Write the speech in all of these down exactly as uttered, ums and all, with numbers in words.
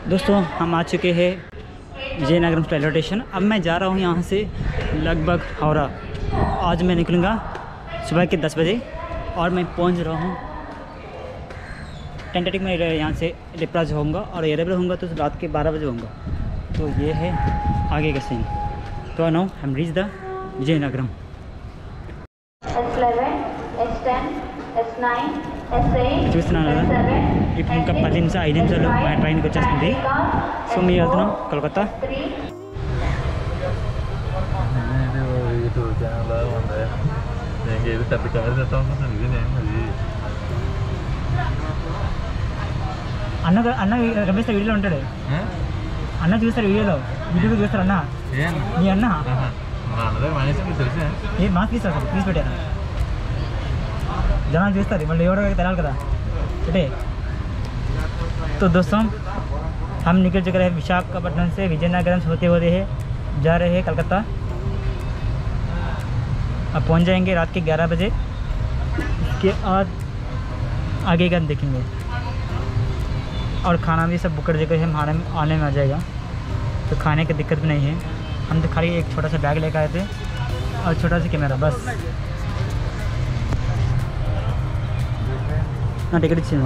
दोस्तों हम आ चुके हैं विजयनगरम रेलवे स्टेशन। अब मैं जा रहा हूँ यहाँ से लगभग हावड़ा। आज मैं निकलूँगा सुबह के दस बजे और मैं पहुँच रहा हूँ टेंटेटिव में यहाँ से डिप्राज होऊंगा और एरेबल होऊंगा तो रात के बारह बजे होऊंगा। तो ये है आगे का सीन। तो नो हम रीच द विजयनगरम। చూస్తున్నాను కదా ఇప్పుడు ఇంకా పది నిమిషాలు ఐదు నిమిషాలు మా ట్రైన్కి వచ్చేస్తుంది. సో మేము వెళ్తున్నాం కోల్కతా. అన్న అన్న రమేష్ వీడియోలో ఉంటాడు. అన్న చూస్తారు వీడియోలో వీడియో చూస్తారు అన్న మీ అన్న ఏ మాస్క్ తీస్తారు సార్ తీసి పెట్టాను జనాలు చూస్తారు మళ్ళీ ఎవరో తెలియాలి కదా అంటే. तो दोस्तों हम निकल चुके हैं विशाखापट्टनम से विजयनगरम से होते होते हैं जा रहे हैं कलकत्ता। अब पहुंच जाएंगे रात के ग्यारह बजे। इसके बाद आगे का देखेंगे और खाना भी सब बुक कर देकर हम आने आने में आ जाएगा। तो खाने की दिक्कत भी नहीं है। हम तो खाली एक छोटा सा बैग लेकर आए थे और छोटा सा कैमरा बस। हाँ टिकट चाहिए।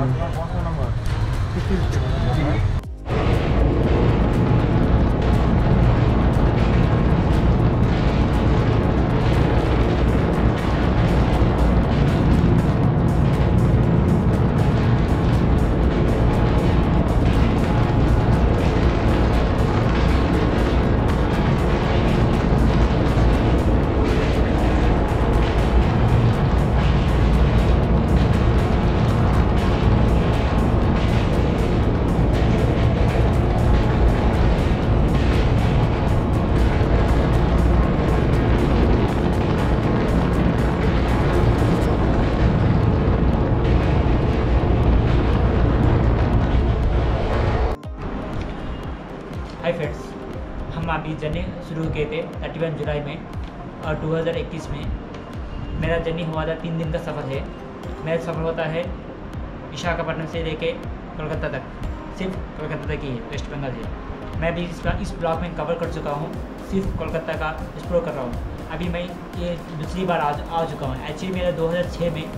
हाय फ्रेंड्स, हम अभी जर्नी शुरू किए थे इकतीस जुलाई में और दो हज़ार इक्कीस में मेरा जर्नी हुआ था। तीन दिन का सफ़र है। मेरा सफ़र होता है विशाखापट्टनम से लेके कोलकाता तक, सिर्फ कोलकाता तक ही है, वेस्ट बंगाल है। मैं भी इसका इस ब्लॉग में कवर कर चुका हूँ, सिर्फ कोलकाता का एक्सप्लोर कर रहा हूँ। अभी मैं ये दूसरी बार आ आ चुका हूँ। एक्चुअली मेरा दो हज़ार छः में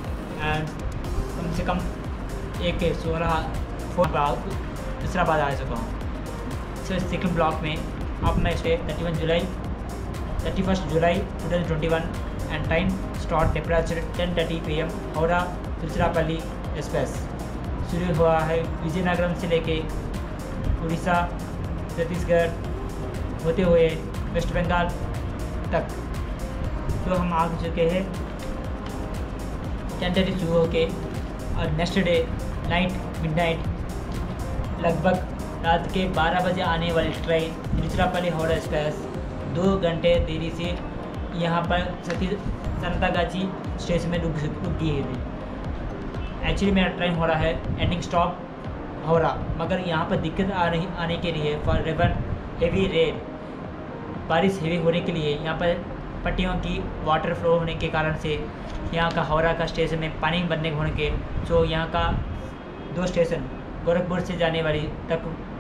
कम से कम एक सोलह फोर बार दूसरा बार आ चुका हूँ। सो सेकंड ब्लॉक में अब मैं stay thirty one July thirty first July two thousand twenty one and time start departure ten thirty P M Howrah Tiruchirappalli express शुरू हुआ है विजयनगरम से लेके उड़ीसा छत्तीसगढ़ होते हुए वेस्ट बंगाल तक। तो हम आ चुके हैं टेन थर्टी शुरू होके और नेक्स्ट डे नाइट मिडनाइट लगभग रात के बारह बजे आने वाली ट्रेन तिरुचिरापल्ली हावड़ा एक्सप्रेस दो घंटे देरी से यहाँ पर सती संतगाची स्टेशन में रुक रुक गई थी। एक्चुअली मेरा ट्रेन हो रहा है एंडिंग स्टॉप हावड़ा, मगर यहाँ पर दिक्कत आ रही आने के लिए फॉर रेवन हेवी रेन बारिश हेवी होने के लिए यहाँ पर पट्टियों की वाटर फ्लो होने के कारण से यहाँ का हावड़ा का स्टेशन में पानी बनने होने के जो यहाँ का दो स्टेशन गोरखपुर से जाने वाली तक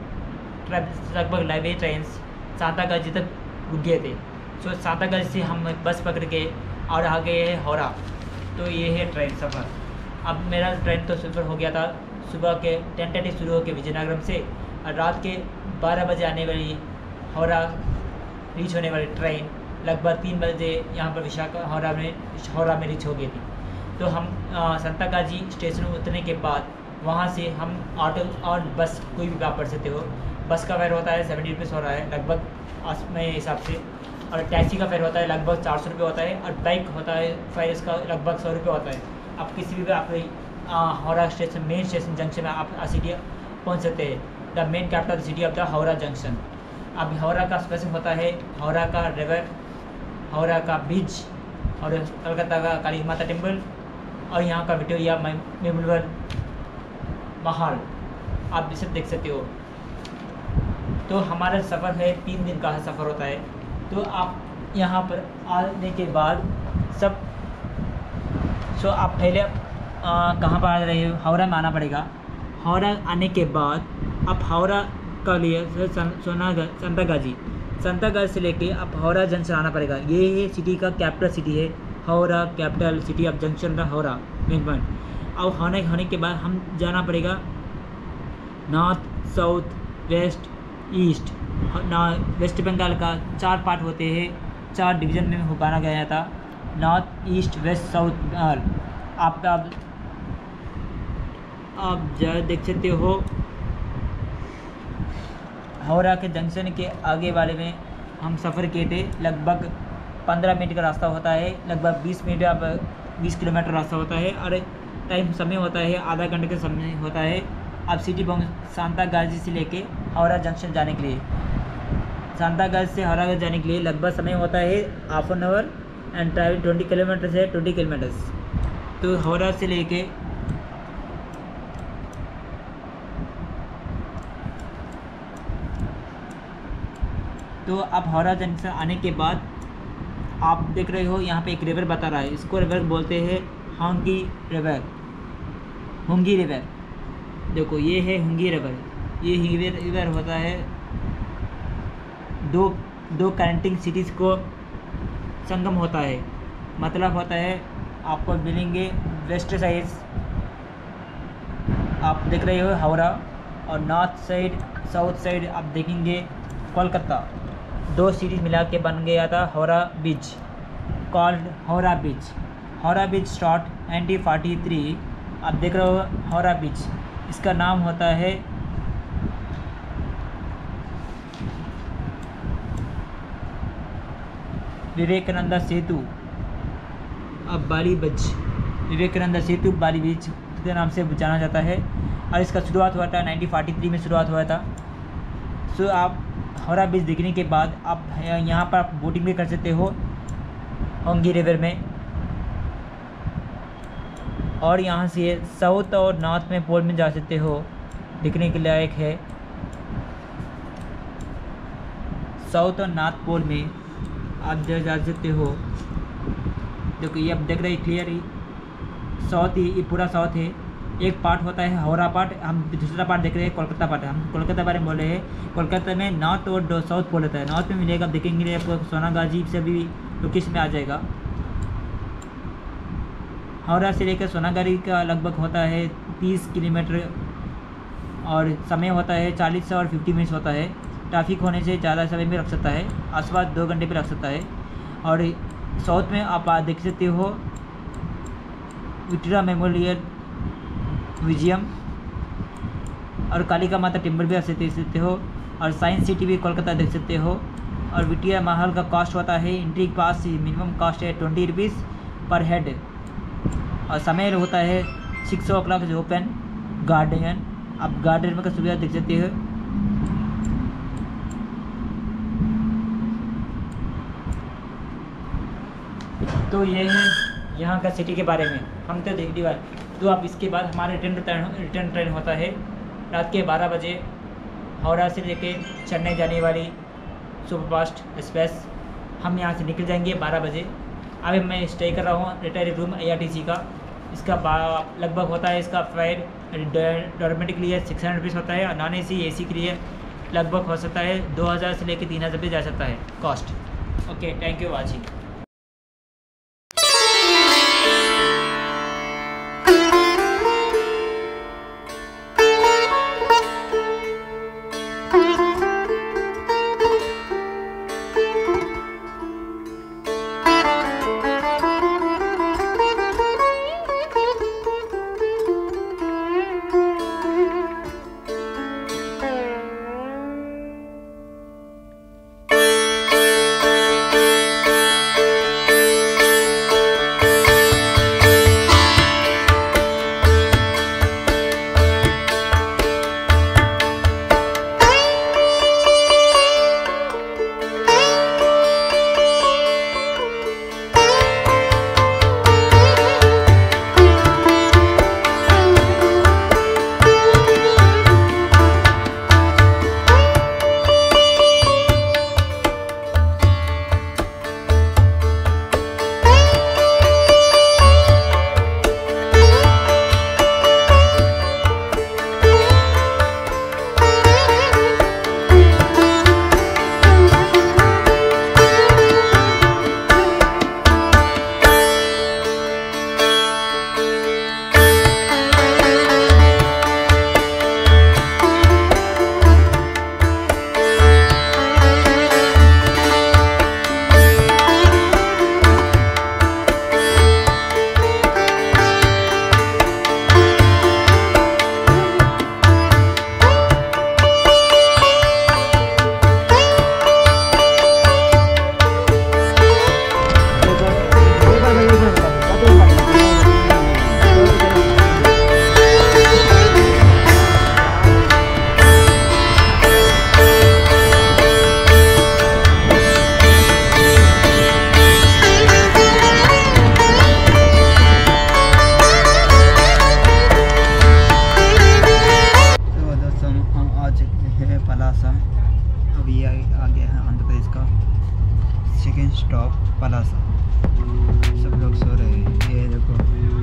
लगभग लाइवे ट्रेन सांतागाजी तक रुक गए थे। सो सांतागाजी से हम बस पकड़ के और आ गए हैं हावड़ा। तो ये है ट्रेन सफ़र। अब मेरा ट्रेन तो सफ़र हो गया था सुबह के टेन थर्टी शुरू होकर विजयनगरम से और रात के बारह बजे आने वाली हावड़ा रीच होने वाली ट्रेन लगभग तीन बजे यहाँ पर विशाखा हावड़ा में हावड़ा में रीच हो गई थी। तो हम सांतागाजी स्टेशन उतरने के बाद वहाँ से हम ऑटो और बस कोई भी आप पढ़ सकते हो। बस का फेयर होता है सेवेंटी रुपीज़ हो रहा है लगभग मेरे हिसाब से, और टैक्सी का फेयर होता है लगभग चार सौ रुपये होता है, और बाइक होता है फेयर इसका लगभग सौ रुपये होता है। आप किसी भी आप Howrah station main station junction में आप सिटी पहुँच सकते हैं। The main capital city of the Howrah junction. अब हावड़ा का स्पेशल होता है हावड़ा का रिवर, हावड़ा का बीच और कलकत्ता का काली माता टेम्पल और यहाँ का विक्टोरिया मेमोरियल महल आप भी सब देख सकते हो। तो हमारा सफ़र है तीन दिन का सफ़र होता है। तो आप यहाँ पर आने के बाद सब सो आप पहले कहाँ पर आ रहे हो, हावड़ा में आना पड़ेगा। हावड़ा आने के बाद आप हावड़ा का लिए सोनागाजी संतरागाजी संतरागाजी से लेके आप हावड़ा जंक्शन आना पड़ेगा। ये है सिटी का कैपिटल सिटी है, Howrah capital city of junction का हावड़ा मेन पॉइंट। अब होने होने के बाद हम जाना पड़ेगा नॉर्थ, साउथ, वेस्ट, ईस्ट। ना वेस्ट बंगाल का चार पार्ट होते हैं, चार डिवीज़न में हो बांटा गया था, नॉर्थ, ईस्ट, वेस्ट, साउथ। और आप आप आप जरा देख सकते हो हावड़ा के जंक्शन के आगे वाले में हम सफ़र किए थे। लगभग पंद्रह मिनट का रास्ता होता है, लगभग बीस मिनट अब बीस किलोमीटर रास्ता होता है, और टाइम समय होता है आधा घंटे का समय होता है। अब सिटी पहुँच सांतरागाजी से लेके हावड़ा जंक्शन जाने के लिए, सांतरागाजी से हावड़ा जाने के लिए लगभग समय होता है half an hour, and travel twenty kilometre से ट्वेंटी किलोमीटर्स। तो हावड़ा से लेके तो अब हावड़ा जंक्शन आने के बाद आप देख रहे हो यहाँ पे एक रिवर बता रहा है, इसको रिवर बोलते हैं होंगी रिवर, होंगी रिवर। देखो ये है होंगी रिवर। ये होंगी रिवर होता है दो दो कनेक्टिंग सिटीज़ को संगम होता है। मतलब होता है आपको मिलेंगे वेस्ट साइड आप देख रहे हो हावड़ा, और नॉर्थ साइड साउथ साइड आप देखेंगे कोलकाता। दो सिटीज़ मिला के बन गया था Howrah bridge, called Howrah bridge. Howrah bridge start nineteen forty three. आप देख रहे हो हावड़ा ब्रिज, इसका नाम होता है विवेकानंद सेतु, अब बाली ब्रिज, विवेकानंद सेतु बाली ब्रिज के नाम से जाना जाता है। और इसका शुरुआत हुआ था नाइनटीन फोर्टी थ्री में शुरुआत हुआ था। सो आप हावड़ा ब्रिज देखने के बाद आप यहाँ पर आप बोटिंग भी कर सकते हो होंगी रिवर में, और यहाँ से साउथ और नॉर्थ में पोल में जा सकते हो, दिखने के लायक है। साउथ और नॉर्थ पोल में आप जा सकते हो। देखो ये आप देख रहे हैं क्लियर ही साउथ ही, ये पूरा साउथ है। एक पार्ट होता है हावड़ा पार्ट, हम दूसरा पार्ट देख रहे हैं कोलकाता पार्ट। हम कोलकाता बारे में बोल रहे हैं। कोलकाता में नॉर्थ और साउथ पोल होता है। नॉर्थ में मिलेगा, आप देखेंगे आपको सोनागाजी से भी लोकेशन में आ जाएगा। हावड़ा से लेकर सोनागाजी का लगभग होता है तीस किलोमीटर, और समय होता है चालीस से और फिफ्टी मिनट्स होता है। ट्रैफिक होने से ज़्यादा समय भी रख सकता है, आसपास दो घंटे भी रख सकता है। और साउथ में आप देख सकते हो विक्टोरिया मेमोरियल म्यूजियम और कालिका माता टेम्पल भी आप देख सकते हो, और साइंस सिटी भी कोलकाता देख सकते हो। और विक्टोरिया महल का कॉस्ट होता है एंट्री पास, मिनिमम कॉस्ट है ट्वेंटी रुपीज़ पर हेड, और समय होता है six o'clock open. Garden, आप गार्डन में का सुविधा देख सकते हो। तो ये है यहाँ का सिटी के बारे में हम तो देख लिया। तो आप इसके बाद हमारा रिटर्न ट्रेन रिटर्न ट्रेन होता है रात के बारह बजे, हावड़ा से लेके चेन्नई जाने वाली सुपरफास्ट एक्सप्रेस। हम यहाँ से निकल जाएंगे बारह बजे। अभी मैं स्टे कर रहा हूँ retired room I R T C का। इसका लगभग होता है, इसका फेयर डॉर्मेटिक के लिए सिक्स हंड्रेड रुपीज़ होता है, और नॉन ए सी ए सी के लिए लगभग हो सकता है दो हज़ार से लेकर तीन हज़ार रुपये जा सकता है cost. Okay, thank you watching. अभी आ, आ गया है आंध्र प्रदेश का सेकेंड स्टॉप पलासा। सब लोग सो रहे हैं, ये देखो